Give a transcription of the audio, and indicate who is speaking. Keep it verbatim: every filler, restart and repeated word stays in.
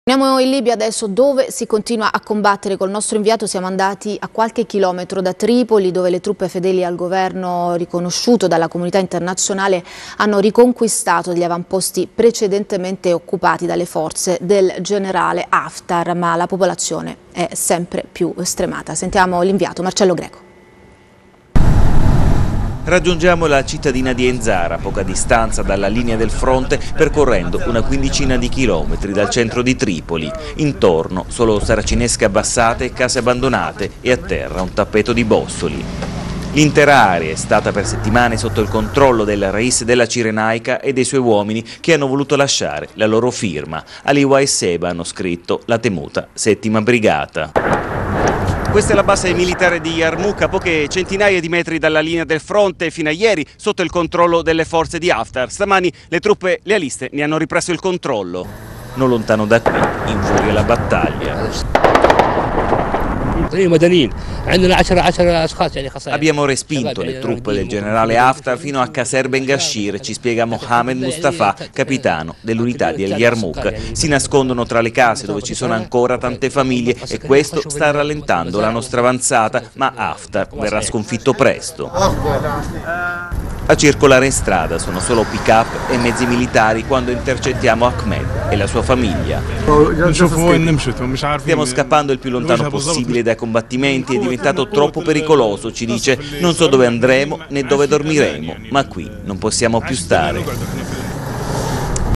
Speaker 1: Andiamo in Libia adesso, dove si continua a combattere. Col nostro inviato siamo andati a qualche chilometro da Tripoli, dove le truppe fedeli al governo riconosciuto dalla comunità internazionale hanno riconquistato gli avamposti precedentemente occupati dalle forze del generale Haftar, ma la popolazione è sempre più stremata. Sentiamo l'inviato Marcello Greco.
Speaker 2: Raggiungiamo la cittadina di Enzara, a poca distanza dalla linea del fronte, percorrendo una quindicina di chilometri dal centro di Tripoli. Intorno solo saracinesche abbassate, case abbandonate e a terra un tappeto di bossoli. L'intera area è stata per settimane sotto il controllo del Rais della Cirenaica e dei suoi uomini, che hanno voluto lasciare la loro firma. A Liwa e Seba hanno scritto la temuta settima brigata. Questa è la base militare di Yarmouk, a poche centinaia di metri dalla linea del fronte, fino a ieri sotto il controllo delle forze di Haftar. Stamani le truppe lealiste ne hanno ripreso il controllo. Non lontano da qui infuria la battaglia. Abbiamo respinto le truppe del generale Haftar fino a Qasr Ben Ghashir, ci spiega Mohamed Mustafa, capitano dell'unità di El Yarmouk. Si nascondono tra le case dove ci sono ancora tante famiglie e questo sta rallentando la nostra avanzata, ma Haftar verrà sconfitto presto. A circolare in strada sono solo pick-up e mezzi militari quando intercettiamo Ahmed e la sua famiglia. Stiamo scappando il più lontano possibile dai combattimenti, è diventato troppo pericoloso, ci dice. Non so dove andremo né dove dormiremo, ma qui non possiamo più stare.